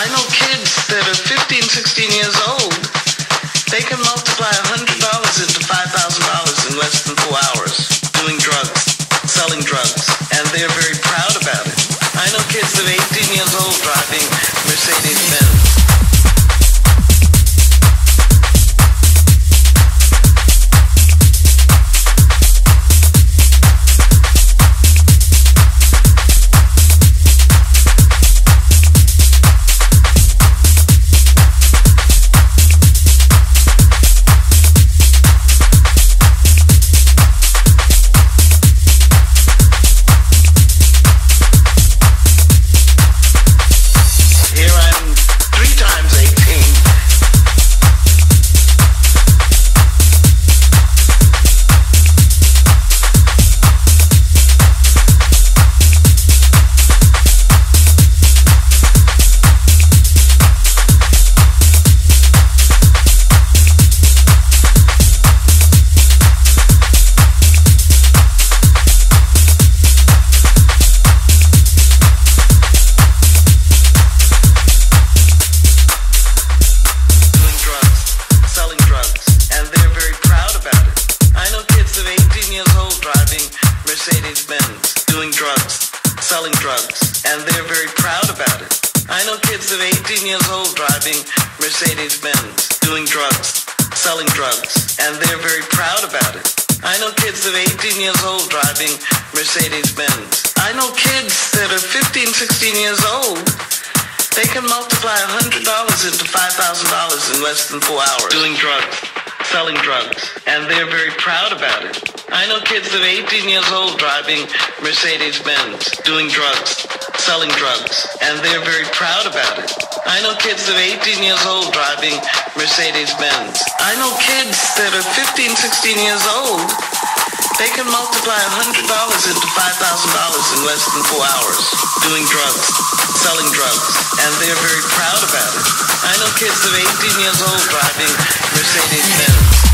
I know kids that are 15, 16 years old. They can multiply $100 into $5,000 in less than 4 hours doing drugs, selling drugs, and they're very proud about it. I know kids that are 18 years old driving Mercedes-Benz. Mercedes-Benz, doing drugs, selling drugs, and they're very proud about it. I know kids that are 18 years old driving Mercedes-Benz, doing drugs, selling drugs, and they're very proud about it. I know kids that are 18 years old driving Mercedes-Benz. I know kids that are 15, 16 years old. They can multiply $100 into $5,000 in less than 4 hours doing drugs, selling drugs, and they're very proud about it. I know kids that are 18 years old driving Mercedes-Benz, doing drugs, selling drugs, and they're very proud about it. I know kids that are 18 years old driving Mercedes-Benz. I know kids that are 15, 16 years old. They can multiply $100 into $5,000 in less than 4 hours doing drugs, selling drugs, and they're very proud about it. I know kids that are 18 years old driving Mercedes-Benz.